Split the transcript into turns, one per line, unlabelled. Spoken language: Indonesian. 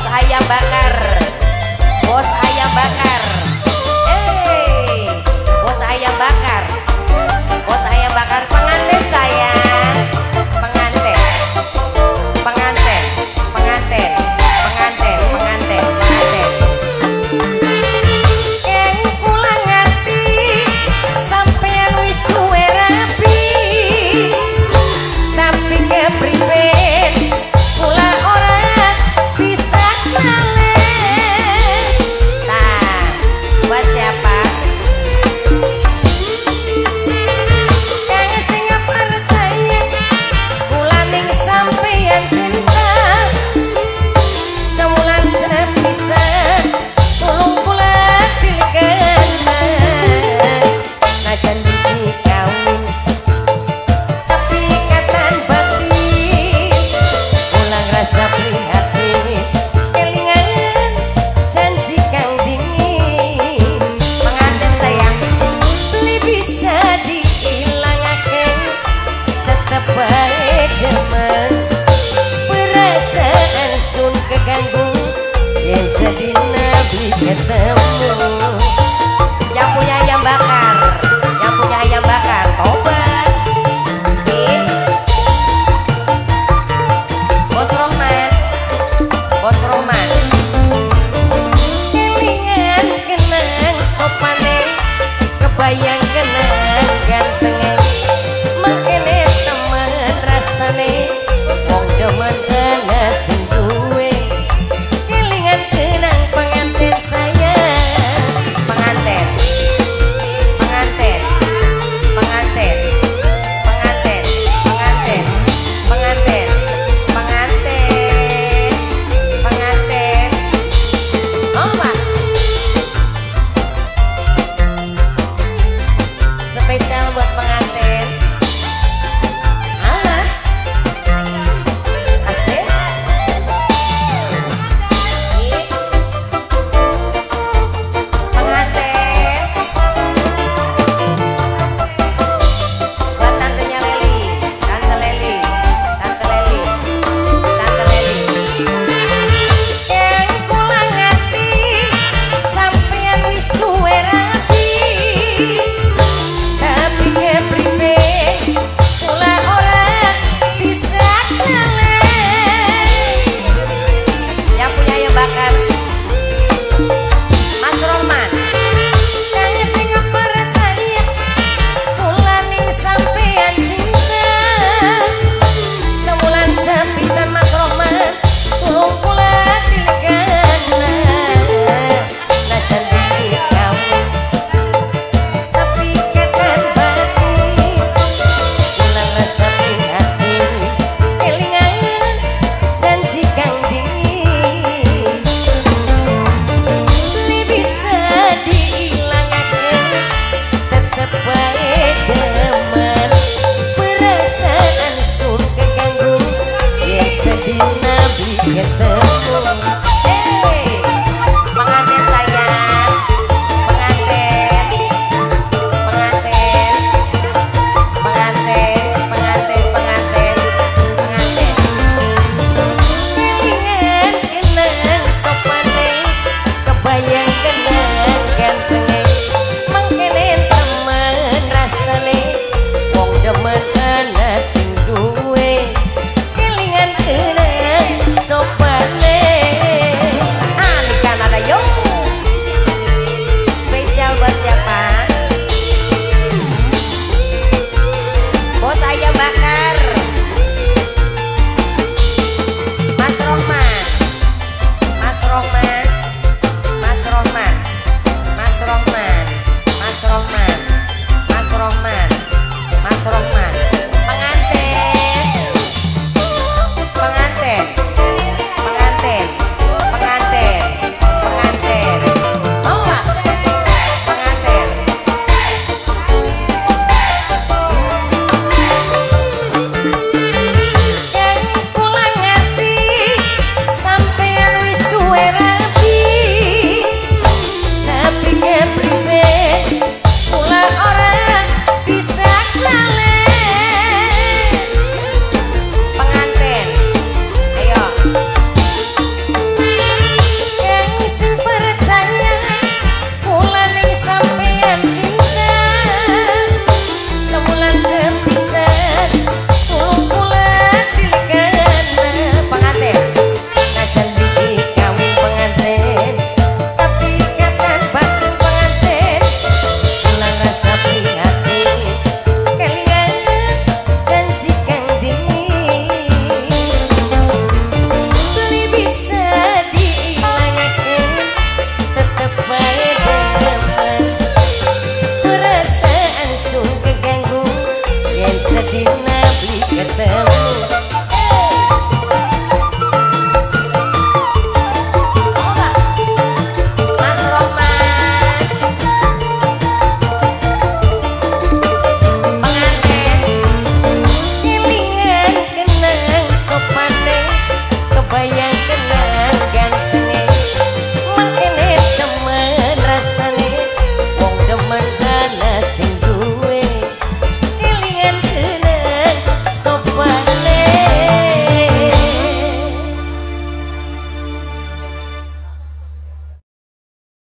ayam bakar, bos ayam bakar, bos ayam bakar, bos ayam bakar, pengantin saya, pengantin, pengantin, pengantin, pengantin, pengantin, pengantin. Yang kula ngerti sampean wis duwe rapi, tapi kepriben kula ora bisa kalen. Nah, buat siapa? Yang sing percaya kula ning sampeyan cinta, semulan bisa tulung kula dilikan. Najan biji kawin tapi ikatan batin, ulang rasa prihatin kelingan janji kang dingin. Pengantin sayang beli bisa dihilangake, tetep bae demen perasaan sun keganggu yang sedina bi ketemu. Yang punya ayam bakar, yang punya ayam bakar, tobat. Bos Rohman, bos Rohman. Kelingan kenang sopane, kebayang kenang